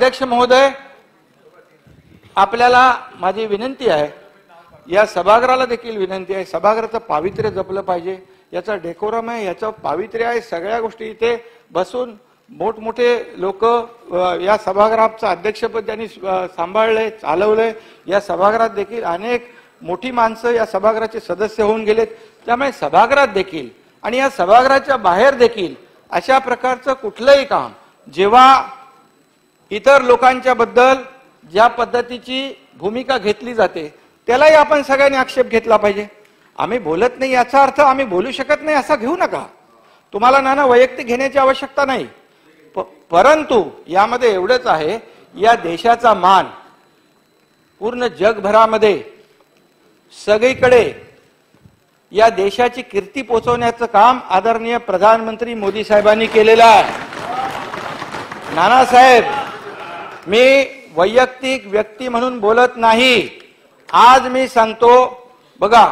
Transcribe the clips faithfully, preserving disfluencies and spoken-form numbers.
अध्यक्ष महोदय, आपल्याला माझी विनंती आहे, या सभागृहाला देखील विनंती आहे, सभागृहाचं पावित्र्य जपलं पाहिजे. याचा डेकोरम आहे, याचं पावित्र्य आहे. सगळ्या गोष्टी इथे बसून मोठमोठे लोक या सभागृहाचं अध्यक्षपद त्यांनी सांभाळलंय, चालवलंय. या सभागृहात देखील अनेक मोठी माणसं या सभागृहाचे सदस्य होऊन गेलेत. त्यामुळे सभागृहात देखील आणि या सभागृहाच्या बाहेर देखील अशा प्रकारचं कुठलंही काम जेव्हा इतर लोकांच्या बद्दल ज्या पद्धतीची भूमिका घेतली जाते त्यालाही आपण सगळ्यांनी आक्षेप घेतला पाहिजे. आम्ही बोलत नाही याचा अर्थ आम्ही बोलू शकत नाही असा घेऊ नका. तुम्हाला नाना वैयक्तिक घेण्याची आवश्यकता नाही, परंतु यामध्ये एवढंच आहे, या देशाचा मान पूर्ण जगभरामध्ये सगळीकडे या देशाची कीर्ती पोहोचवण्याचं काम आदरणीय प्रधानमंत्री मोदी साहेबांनी केलेलं आहे. नानासाहेब, मी वैयक्तिक व्यक्ती म्हणून बोलत नाही. आज मी सांगतो, बघा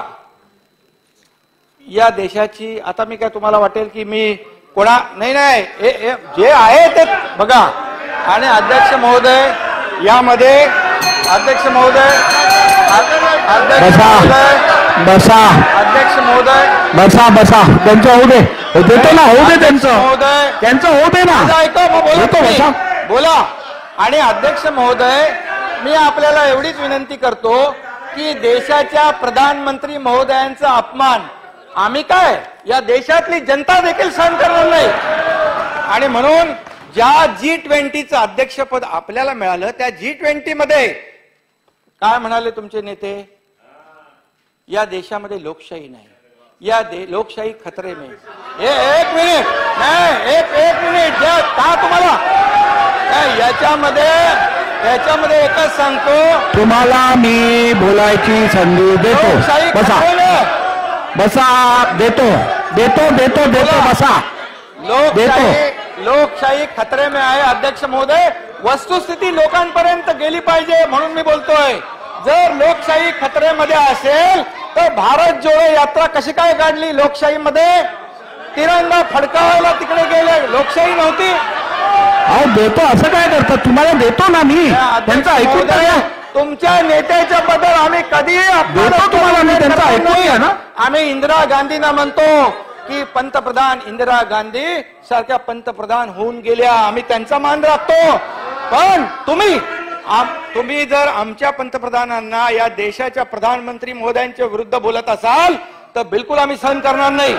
या देशाची, आता मी काय तुम्हाला वाटेल की मी कोणा नाही नाही ए, ए, जे आहे ते बघा. आणि अध्यक्ष महोदय, यामध्ये अध्यक्ष महोदय अध्यक्ष महोदय बसा अध्यक्ष महोदय बसा बसा त्यांचं होऊ दे, देतो ना, होऊ दे त्यांचं महोदय, त्यांचं होऊ दे ना, ऐका मग बोलतो बसा बोला. आणि अध्यक्ष महोदय, मी आपल्याला एवढीच विनंती करतो की देशाच्या प्रधानमंत्री महोदयांचा अपमान आम्ही काय या देशातली जनता देखील सहन करणार नाही. आणि म्हणून ज्या जी ट्वेंटीचं अध्यक्षपद आपल्याला मिळालं त्या जी ट्वेंटी मध्ये काय म्हणाले तुमचे नेते, या देशामध्ये लोकशाही नाही, या दे लोकशाही खतरे में. ए, एक मिनिट नाही एक एक मिनिट द्या का तुम्हाला याच्यामध्ये याच्यामध्ये एकच सांगतो, तुम्हाला मी बोलायची संधी देतो. बसा बसा देतो देतो देतो देतो बसा. लोकशाही लोकशाही खतरे में आहे. अध्यक्ष महोदय, वस्तुस्थिती लोकांपर्यंत गेली पाहिजे म्हणून मी बोलतोय. जर लोकशाही खतरेमध्ये असेल तर भारत जोडो यात्रा कशी काय काढली लोकशाहीमध्ये? तिरंगा फडकावायला तिकडे गेले, लोकशाही नव्हती. अहो देतो असं काय करतात, तुम्हाला देतो ना मी, त्यांचं ऐकून घ्या. तुमच्या नेत्याच्या बद्दल आम्ही कधी देतो तुम्हाला मी, त्यांचं ऐकून घ्या ना. आम्ही इंदिरा गांधींना म्हणतो की पंतप्रधान इंदिरा गांधी सारख्या पंतप्रधान होऊन गेल्या, आम्ही त्यांचा मान राखतो. पण तुम्ही तुम्ही जर आमच्या पंतप्रधानांना या देशाच्या प्रधानमंत्री महोदयांच्या विरुद्ध बोलत असाल तर बिलकुल आम्ही सहन करणार नाही.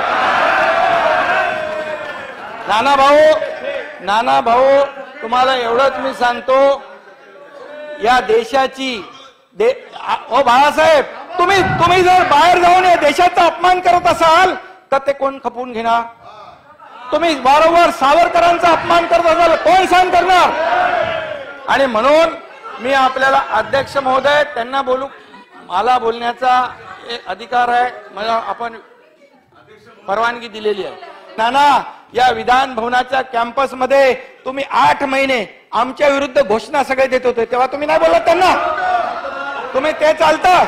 नाना भाऊ नाना भाऊ तुम्हाला एवढंच मी सांगतो, या देशाची दे ओ बाळासाहेब, तुम्ही तुम्ही जर बाहेर जाऊन या देशाचा अपमान करत असाल तर ते कोण खपवून घेणार? तुम्ही वारंवार सावरकरांचा अपमान करत असाल, कोण सहन करणार? आणि म्हणून मी आपल्याला अध्यक्ष महोदय, त्यांना बोलू, मला बोलण्याचा अधिकार आहे, मला आपण परवानगी दिलेली आहे. नाना, या विधान भवनाच्या कॅम्पस मध्ये तुम्ही आठ महिने आमच्या विरुद्ध घोषणा सगळे देत होते, तेव्हा तुम्ही नाही बोलत त्यांना, तुम्ही ते चालतं.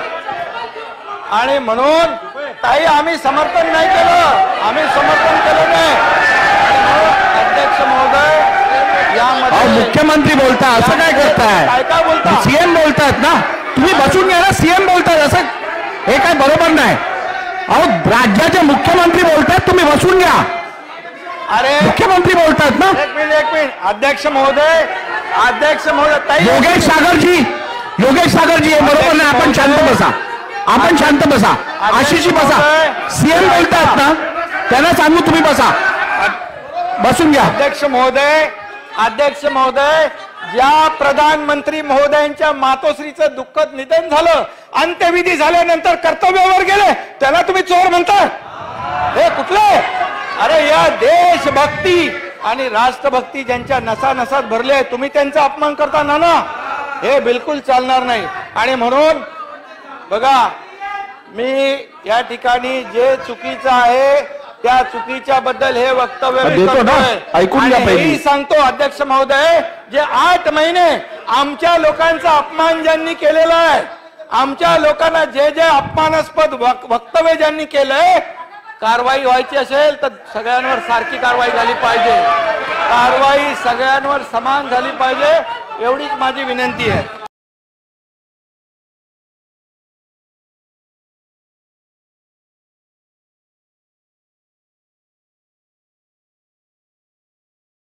आणि म्हणून ताई आम्ही समर्थन नाही केलं, आम्ही समर्थन केलं नाही. अध्यक्ष महोदय, यामध्ये मुख्यमंत्री बोलता असं काय करताय? काय काय बोलता? सीएम बोलतात ना, तुम्ही बसून घ्या ना. सीएम बोलतात असं हे काय बरोबर नाही. अहो राज्याचे मुख्यमंत्री बोलतात, तुम्ही बसून घ्या. अरे मुख्यमंत्री बोलतात ना. एक मिनिट एक मिनिट अध्यक्ष महोदय, अध्यक्ष महोदय, ताई योगेश सागरजी योगेश सागरजी हे बरोबर नाही. आपण शांत बसा, आपण शांत बसा. आशिषजी बसा. सीएम बोलतात ना, त्यांना सांगू तुम्ही बसा, बसून घ्या. अध्यक्ष महोदय अध्यक्ष महोदय ज्या प्रधानमंत्री महोदयांच्या मातोश्रीचं दुःखद निधन झालं, अंत्यविधी झाल्यानंतर कर्तव्यावर गेले, त्याला तुम्ही चोर म्हणता? हे कुठले? अरे या देशभक्ती आणि राष्ट्रभक्ती ज्यांच्या नसा नसात भरले, तुम्ही त्यांचा अपमान करता ना, हे बिलकुल चालणार नाही. आणि म्हणून बघा, मी या ठिकाणी जे चुकीचं आहे त्या चुकीच्या बद्दल हे वक्तव्य मी करतोय. ऐकून घ्या पहिली. सांगतो अध्यक्ष महोदय, जे आठ महिने आमच्या लोकांचा अपमान ज्यांनी केलेला आहे, आमच्या लोकांना जे जे अपमानास्पद वक्तव्य ज्यांनी केलंय, कारवाई व्हायची असेल तर सगळ्यांवर सारखी कारवाई झाली पाहिजे, कारवाई सगळ्यांवर समान झाली पाहिजे. एवढीच माझी विनंती आहे.